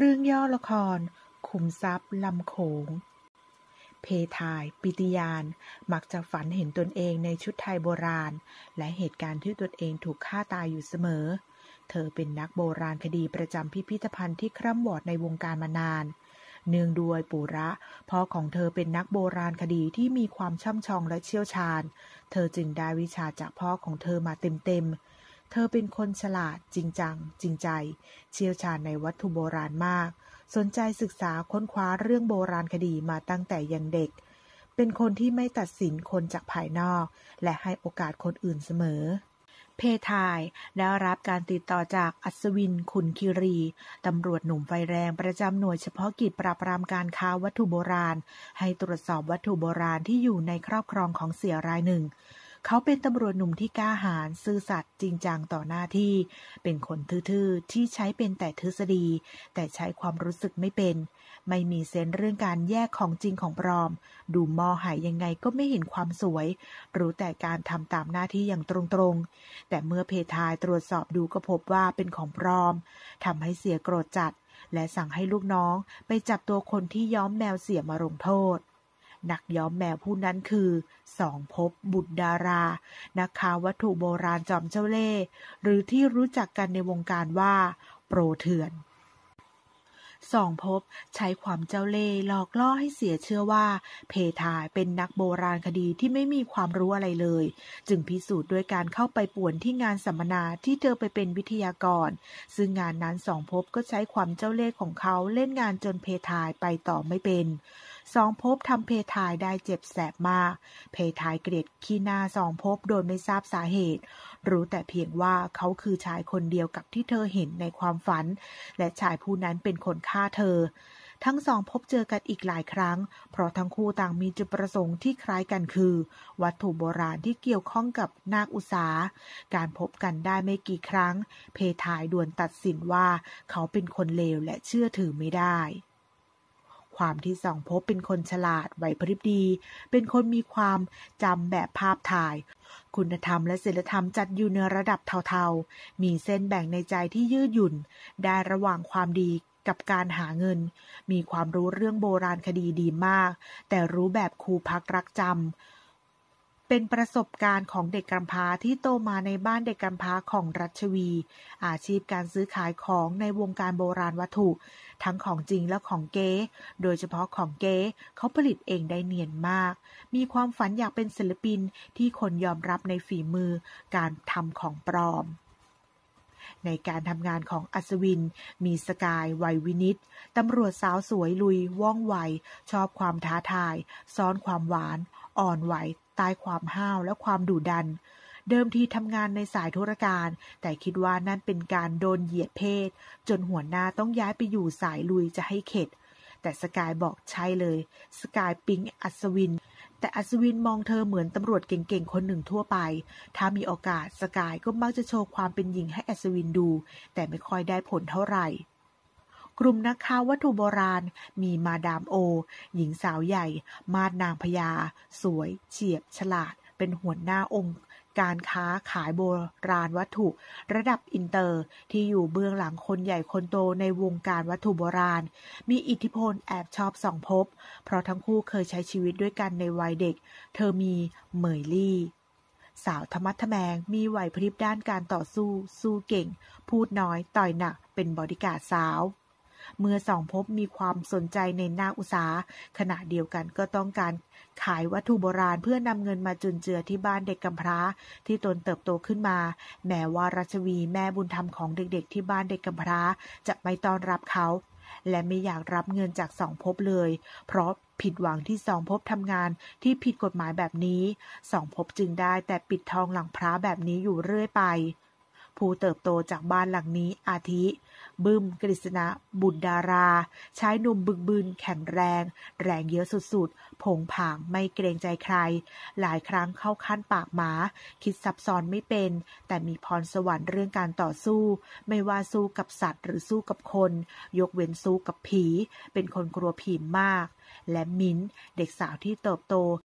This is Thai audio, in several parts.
รื่องย่อละครขุมทรัพย์ลำโขงเพทายปิติยานมักจะฝันเห็นตนเองในชุดไทยโบราณและเหตุการณ์ที่ตนเองถูกฆ่าตายอยู่เสมอเธอเป็นนักโบราณคดีประจำพิพิธภัณฑ์ที่คร่ำวอดในวงการมานานเนื่องด้วยปู่ระพ่อของเธอเป็นนักโบราณคดีที่มีความช่ำชองและเชี่ยวชาญเธอจึงได้วิชาจากพ่อของเธอมาเต็มๆเธอเป็นคนฉลาดจริงจังจริงใจเชี่ยวชาญในวัตถุโบราณมากสนใจศึกษาค้นคว้าเรื่องโบราณคดีมาตั้งแต่ยังเด็กเป็นคนที่ไม่ตัดสินคนจากภายนอกและให้โอกาสคนอื่นเสมอเพทายได้รับการติดต่อจากอัศวินขุนคีรีตำรวจหนุ่มไฟแรงประจำหน่วยเฉพาะกิจปราบปรามการค้าวัตถุโบราณให้ตรวจสอบวัตถุโบราณที่อยู่ในครอบครองของเสียรายหนึ่งเขาเป็นตำรวจหนุ่มที่กล้าหาญซื่อสัตย์จริงจังต่อหน้าที่เป็นคนทื่อๆที่ใช้เป็นแต่ทฤษฎีแต่ใช้ความรู้สึกไม่เป็นไม่มีเซนส์เรื่องการแยกของจริงของปลอมดูหม้อหายยังไงก็ไม่เห็นความสวยรู้แต่การทำตามหน้าที่อย่างตรงๆแต่เมื่อเพทายตรวจสอบดูก็พบว่าเป็นของปลอมทำให้เสียโกรธจัดและสั่งให้ลูกน้องไปจับตัวคนที่ย้อมแมวเสียมาลงโทษนักย้อมแมวผู้นั้นคือสองภพบุตรดารานักค้าวัตถุโบราณจอมเจ้าเล่ห์หรือที่รู้จักกันในวงการว่าโปรเถื่อนสองภพใช้ความเจ้าเล่ห์หลอกล่อให้เสียเชื่อว่าเพทายเป็นนักโบราณคดีที่ไม่มีความรู้อะไรเลยจึงพิสูจน์ด้วยการเข้าไปป่วนที่งานสัมมนาที่เธอไปเป็นวิทยากรซึ่งงานนั้นสองภพก็ใช้ความเจ้าเล่ห์ของเขาเล่นงานจนเพทายไปต่อไม่เป็นสองภพทำเพทายได้เจ็บแสบมากเพทายเกลียดขี้หน้าสองภพโดยไม่ทราบสาเหตุรู้แต่เพียงว่าเขาคือชายคนเดียวกับที่เธอเห็นในความฝันและชายผู้นั้นเป็นคนฆ่าเธอทั้งสองพบเจอกันอีกหลายครั้งเพราะทั้งคู่ต่างมีจุดประสงค์ที่คล้ายกันคือวัตถุโบราณที่เกี่ยวข้องกับนาคอุษาการพบกันได้ไม่กี่ครั้งเพทายด่วนตัดสินว่าเขาเป็นคนเลวและเชื่อถือไม่ได้ความที่สองภพเป็นคนฉลาดไหวพริบดีเป็นคนมีความจำแบบภาพถ่ายคุณธรรมและศีลธรรมจัดอยู่ในระดับเทาๆมีเส้นแบ่งในใจที่ยืดหยุ่นได้ระหว่างความดีกับการหาเงินมีความรู้เรื่องโบราณคดีดีมากแต่รู้แบบครูพักรักจำเป็นประสบการณ์ของเด็กกำพร้าที่โตมาในบ้านเด็กกำพร้าของรัชวีอาชีพการซื้อขายของในวงการโบราณวัตถุทั้งของจริงและของเก๊โดยเฉพาะของเก๊เขาผลิตเองได้เนียนมากมีความฝันอยากเป็นศิลปินที่คนยอมรับในฝีมือการทำของปลอมในการทำงานของอัศวินมีสกายวัยวินิตตำรวจสาวสวยลุยว่องไวชอบความท้าทายซ่อนความหวานอ่อนไหวใต้ความห้าวและความดุดันเดิมทีทำงานในสายธุรการแต่คิดว่านั่นเป็นการโดนเหยียดเพศจนหัวหน้าต้องย้ายไปอยู่สายลุยจะให้เข็ดแต่สกายบอกใช่เลยสกายปิ๊งอัศวินแต่อัศวินมองเธอเหมือนตำรวจเก่งๆคนหนึ่งทั่วไปถ้ามีโอกาสสกายก็มักจะโชว์ความเป็นหญิงให้อัศวินดูแต่ไม่ค่อยได้ผลเท่าไหร่กลุ่มนักค้าวัตถุโบราณมีมาดามโอหญิงสาวใหญ่มาดนางพญาสวยเฉียบฉลาดเป็นหัวหน้าองค์การค้าขายโบราณวัตถุระดับอินเตอร์ที่อยู่เบื้องหลังคนใหญ่คนโตในวงการวัตถุโบราณมีอิทธิพลแอบชอบสองภพเพราะทั้งคู่เคยใช้ชีวิตด้วยกันในวัยเด็กเธอมีเหมยลี่สาวธรรมะทะแมงมีไหวพริบด้านการต่อสู้เก่งพูดน้อยต่อยหนักเป็นบอดี้การ์ดสาวเมื่อสองภพมีความสนใจในนาคอุษาขณะเดียวกันก็ต้องการขายวัตถุโบราณเพื่อนำเงินมาจุนเจือที่บ้านเด็กกำพร้าที่ตนเติบโตขึ้นมาแม้ว่ารัชวีแม่บุญธรรมของเด็กๆที่บ้านเด็กกำพร้าจะไม่ต้อนรับเขาและไม่อยากรับเงินจากสองภพเลยเพราะผิดหวังที่สองภพทำงานที่ผิดกฎหมายแบบนี้สองภพจึงได้แต่ปิดทองหลังพระแบบนี้อยู่เรื่อยไปผู้เติบโตจากบ้านหลังนี้อาทิบึ้มกฤษณะบุตรดาราชายหนุ่มบึกบึนแข็งแรงเยอะสุดๆผงผางไม่เกรงใจใครหลายครั้งเข้าขั้นปากหมาคิดซับซ้อนไม่เป็นแต่มีพรสวรรค์เรื่องการต่อสู้ไม่ว่าสู้กับสัตว์หรือสู้กับคนยกเว้นสู้กับผีเป็นคนกลัวผีมากและมิ้นเด็กสาวที่เติบโต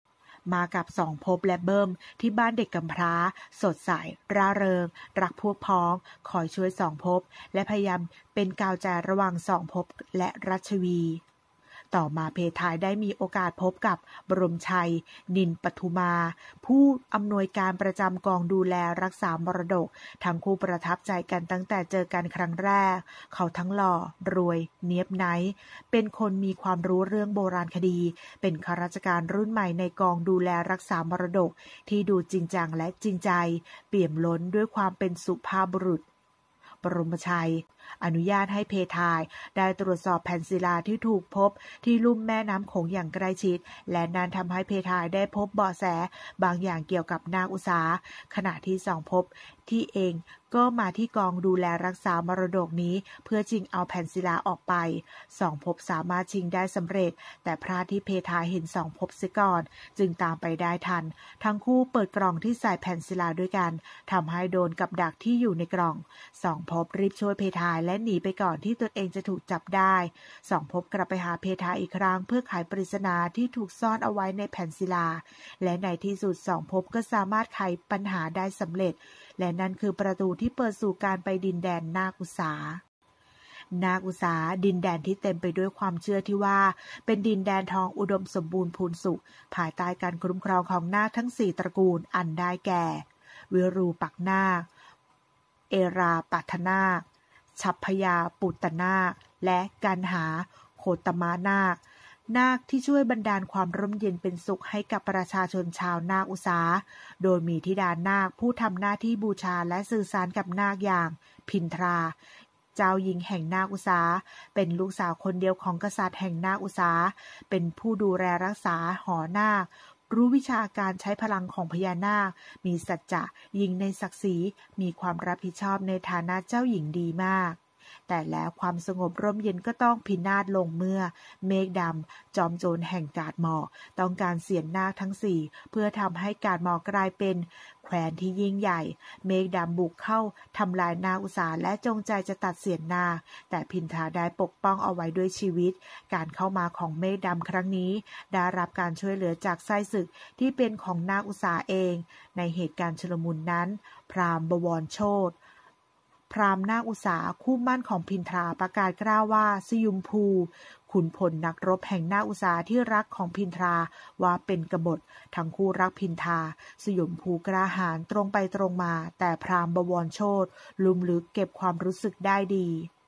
มากับสองภพและเบิ้มที่บ้านเด็กกำพร้าสดใสร่าเริงรักพวกพ้องคอยช่วยสองภพและพยายามเป็นกาวใจระหว่างสองภพและรัชวีต่อมาเพทายได้มีโอกาสพบกับบรมชัยนินปทุมาผู้อำนวยการประจำกองดูแลรักษามรดกทั้งคู่ประทับใจกันตั้งแต่เจอกันครั้งแรกเขาทั้งหล่อรวยเนียบไนท์เป็นคนมีความรู้เรื่องโบราณคดีเป็นข้าราชการรุ่นใหม่ในกองดูแลรักษามรดกที่ดูจริงจังและจริงใจเปี่ยมล้นด้วยความเป็นสุภาพบุรุษบรมชัยอนุญาตให้เพทายได้ตรวจสอบแผ่นศิลาที่ถูกพบที่ลุ่มแม่น้ำโขงอย่างใกล้ชิดและนั้นทำให้เพทายได้พบเบาะแสบางอย่างเกี่ยวกับนางอุษาขณะที่สองภพที่เองก็มาที่กองดูแลรักษามรดกนี้เพื่อชิงเอาแผ่นศิลาออกไปสองภพสามารถชิงได้สำเร็จแต่พระที่เพทายเห็นสองภพเสียก่อนจึงตามไปได้ทันทั้งคู่เปิดกล่องที่ใส่แผ่นศิลาด้วยกันทำให้โดนกับดักที่อยู่ในกล่องสองภพรีบช่วยเพทายและหนีไปก่อนที่ตนเองจะถูกจับได้สองภพกลับไปหาเพทายอีกครั้งเพื่อไขปริศนาที่ถูกซ่อนเอาไว้ในแผ่นศิลาและในที่สุดสองภพก็สามารถไขปัญหาได้สำเร็จและนั่นคือประตูที่เปิดสู่การไปดินแดนนาคอุษานาคอุษาดินแดนที่เต็มไปด้วยความเชื่อที่ว่าเป็นดินแดนทองอุดมสมบูรณ์พูนสุขภายใต้การคุ้มครองของนาคทั้ง4ตระกูลอันได้แก่วิรูปักนาคเอราปัทนาคฉัพพยาปุตตนาคและกันหาโคตมะนาคนาคที่ช่วยบันดาลความร่มเย็นเป็นสุขให้กับประชาชนชาวนาคอุษาโดยมีธิดานาคผู้ทำหน้าที่บูชาและสื่อสารกับนาคอย่างพินทราเจ้าหญิงแห่งนาคอุษาเป็นลูกสาวคนเดียวของกษัตริย์แห่งนาคอุษาเป็นผู้ดูแลรักษาหอนาครู้วิชาการใช้พลังของพญานาคมีสัจจะยิ่งในศักดิ์ศรีมีความรับผิดชอบในฐานะเจ้าหญิงดีมากแต่แล้วความสงบร่มเย็นก็ต้องพินาศลงเมื่อเมฆดำจอมโจรแห่งกาดหมอกต้องการเสียนนาคทั้งสี่เพื่อทำให้กาดหมอกกลายเป็นแคว้นที่ยิ่งใหญ่เมฆดำบุกเข้าทำลายนาคอุษาและจงใจจะตัดเสียนนาคแต่พินทาได้ปกป้องเอาไว้ด้วยชีวิตการเข้ามาของเมฆดำครั้งนี้ได้รับการช่วยเหลือจากไส้ศึกที่เป็นของนาคอุษาเองในเหตุการณ์ชุลมุนนั้นพราหมณ์บวรโชติพราหมณ์นาคอุษาคู่มั่นของพินทราประกาศกล้าวว่าสยุมภูขุนพลนักรบแห่งนาคอุษาที่รักของพินทราว่าเป็นกบฏทั้งคู่รักพินทราสยุมภูกล้าหาญตรงไปตรงมาแต่พราหมณ์บวรโชติลุ่มลึกเก็บความรู้สึกได้ดี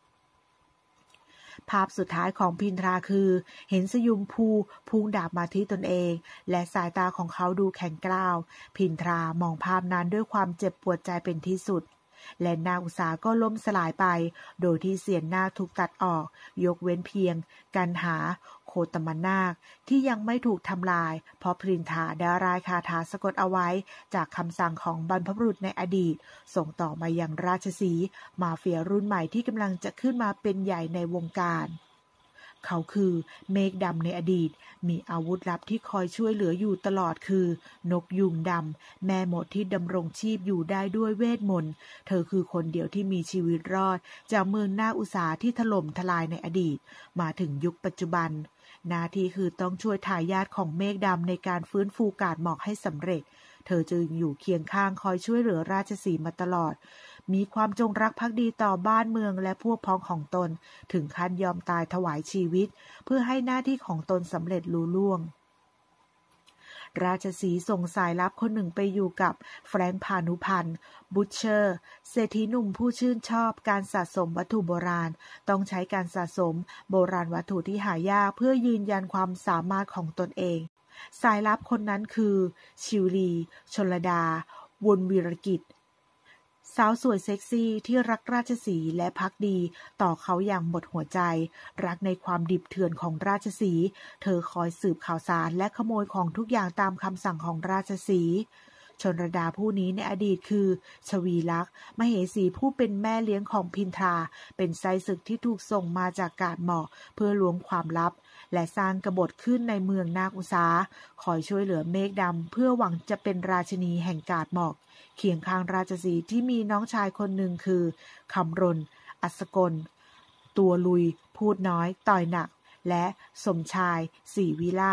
ภาพสุดท้ายของพินทราคือเห็นสยุมภูพุ่งดาบมาที่ตนเองและสายตาของเขาดูแข็งกร้าวพินทรามองภาพนั้นด้วยความเจ็บปวดใจเป็นที่สุดและนาคอุษาก็ล้มสลายไปโดยที่เสียนนาคถูกตัดออกยกเว้นเพียงกันหาโคตมนาคที่ยังไม่ถูกทำลายเพราะพินทราได้รายคาถาสะกดเอาไว้จากคำสั่งของบรรพบุรุษในอดีตส่งต่อมายังราชสีห์มาเฟียรุ่นใหม่ที่กำลังจะขึ้นมาเป็นใหญ่ในวงการเขาคือเมฆดำในอดีตมีอาวุธลับที่คอยช่วยเหลืออยู่ตลอดคือนกยุงดำแม่มดที่ดำรงชีพอยู่ได้ด้วยเวทมนต์เธอคือคนเดียวที่มีชีวิตรอดจากเมืองนาคอุษาที่ถล่มทลายในอดีตมาถึงยุคปัจจุบันหน้าที่คือต้องช่วยทายาทของเมฆดำในการฟื้นฟูกาดหมอกให้สำเร็จเธอจึงอยู่เคียงข้างคอยช่วยเหลือราชสีห์มาตลอดมีความจงรักภักดีต่อบ้านเมืองและพวกพ้องของตนถึงขั้นยอมตายถวายชีวิตเพื่อให้หน้าที่ของตนสำเร็จลุล่วงราชสีห์ส่งสายลับคนหนึ่งไปอยู่กับแฟรงค์พานุพันธ์บุชเชอร์เศรษฐีหนุ่มผู้ชื่นชอบการสะสมวัตถุโบราณต้องใช้การสะสมโบราณวัตถุที่หายากเพื่อยืนยันความสามารถของตนเองสายลับคนนั้นคือชิวลีชลดาวนวีรกิจสาวสวยเซ็กซี่ที่รักราชสีห์และภักดีต่อเขาอย่างหมดหัวใจรักในความดิบเถื่อนของราชสีห์เธอคอยสืบข่าวสารและขโมยของทุกอย่างตามคำสั่งของราชสีห์ชนรดาผู้นี้ในอดีตคือชวีลักษณ์มเหสีผู้เป็นแม่เลี้ยงของพินทราเป็นไส้ศึกที่ถูกส่งมาจากกาดหมอกเพื่อล้วงความลับและสร้างกบฏขึ้นในเมืองนาคอุษาคอยช่วยเหลือเมฆดำเพื่อหวังจะเป็นราชินีแห่งกาดหมอกเคียงข้างราชสีห์ที่มีน้องชายคนหนึ่งคือคำรณอัศกลตัวลุยพูดน้อยต่อยหนักและสมชายศรีวิราช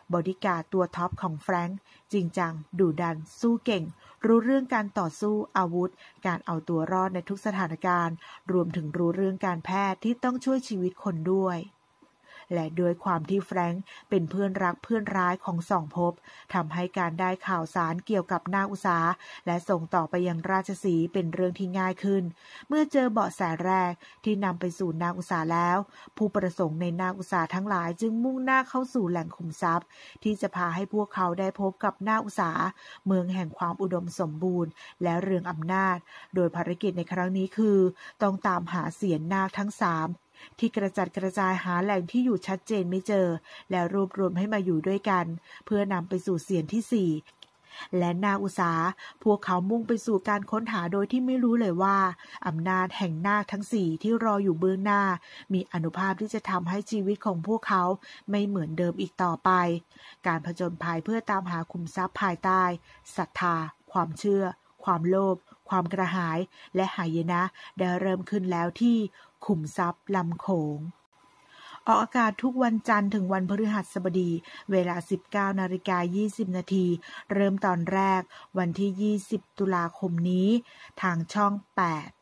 บอดี้การ์ดตัวท็อปของแฟรงค์จริงจังดุดันสู้เก่งรู้เรื่องการต่อสู้อาวุธการเอาตัวรอดในทุกสถานการณ์รวมถึงรู้เรื่องการแพทย์ที่ต้องช่วยชีวิตคนด้วยและด้วยความที่แฟรงค์เป็นเพื่อนรักเพื่อนร้ายของสองภพทำให้การได้ข่าวสารเกี่ยวกับนาคอุษาและส่งต่อไปยังราชสีห์เป็นเรื่องที่ง่ายขึ้นเมื่อเจอเบาะแสแรกที่นำไปสู่นาคอุษาแล้วผู้ประสงค์ในนาคอุษาทั้งหลายจึงมุ่งหน้าเข้าสู่แหล่งขุมทรัพย์ที่จะพาให้พวกเขาได้พบกับนาคอุษาเมืองแห่งความอุดมสมบูรณ์และเรืองอำนาจโดยภารกิจในครั้งนี้คือต้องตามหาเสียนนาคทั้ง3ที่กระจัดกระจายหาแหล่งที่อยู่ชัดเจนไม่เจอและรวบรวมให้มาอยู่ด้วยกันเพื่อนำไปสู่เสียนที่4และนาคอุษาพวกเขามุ่งไปสู่การค้นหาโดยที่ไม่รู้เลยว่าอำนาจแห่งนาคทั้ง4ที่รออยู่เบื้องหน้ามีอานุภาพที่จะทำให้ชีวิตของพวกเขาไม่เหมือนเดิมอีกต่อไปการผจญภัยเพื่อตามหาขุมทรัพย์ภายใต้ศรัทธาความเชื่อความโลภความกระหายและหายนะได้เริ่มขึ้นแล้วที่ขุมทรัพย์ลำโขงออกอากาศทุกวันจันทร์ถึงวันพฤหัสบดีเวลา 19:20 นาทีเริ่มตอนแรกวันที่20ตุลาคมนี้ทางช่อง8